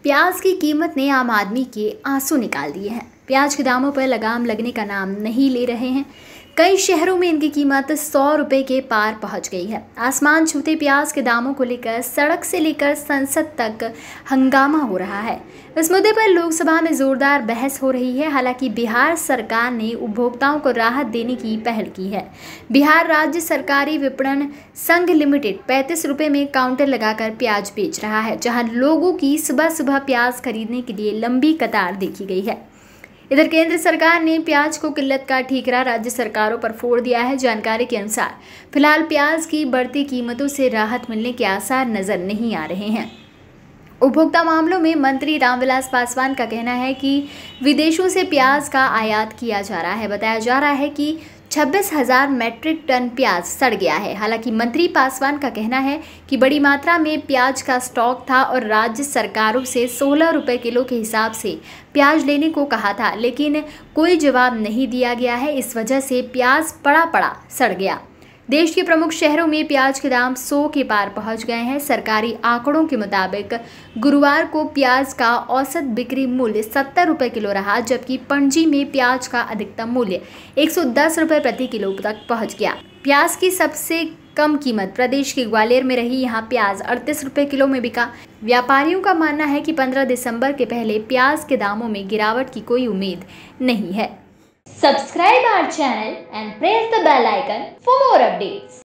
प्याज की कीमत ने आम आदमी के आंसू निकाल दिए हैं। प्याज के दामों पर लगाम लगने का नाम नहीं ले रहे हैं। कई शहरों में इनकी कीमत 100 रुपए के पार पहुंच गई है। आसमान छूते प्याज के दामों को लेकर सड़क से लेकर संसद तक हंगामा हो रहा है। इस मुद्दे पर लोकसभा में जोरदार बहस हो रही है। हालांकि बिहार सरकार ने उपभोक्ताओं को राहत देने की पहल की है। बिहार राज्य सरकारी विपणन संघ लिमिटेड 35 रुपए में काउंटर लगाकर प्याज बेच रहा है, जहां लोगों की सुबह सुबह प्याज खरीदने के लिए लंबी कतार देखी गई है। इधर केंद्र सरकार ने प्याज को किल्लत का ठीकरा राज्य सरकारों पर फोड़ दिया है। जानकारी के अनुसार फिलहाल प्याज की बढ़ती कीमतों से राहत मिलने के आसार नजर नहीं आ रहे हैं। उपभोक्ता मामलों में मंत्री रामविलास पासवान का कहना है कि विदेशों से प्याज का आयात किया जा रहा है। बताया जा रहा है कि 26,000 मैट्रिक टन प्याज सड़ गया है। हालांकि मंत्री पासवान का कहना है कि बड़ी मात्रा में प्याज का स्टॉक था और राज्य सरकारों से 16 रुपए किलो के हिसाब से प्याज लेने को कहा था, लेकिन कोई जवाब नहीं दिया गया है। इस वजह से प्याज पड़ा सड़ गया। देश के प्रमुख शहरों में प्याज के दाम 100 के पार पहुंच गए हैं। सरकारी आंकड़ों के मुताबिक गुरुवार को प्याज का औसत बिक्री मूल्य 70 रुपए किलो रहा, जबकि पणजी में प्याज का अधिकतम मूल्य 110 रुपए प्रति किलो तक पहुंच गया। प्याज की सबसे कम कीमत प्रदेश के ग्वालियर में रही। यहां प्याज 38 रुपए किलो में बिका। व्यापारियों का मानना है कि 15 दिसंबर के पहले प्याज के दामों में गिरावट की कोई उम्मीद नहीं है। Subscribe our channel and press the bell icon for more updates.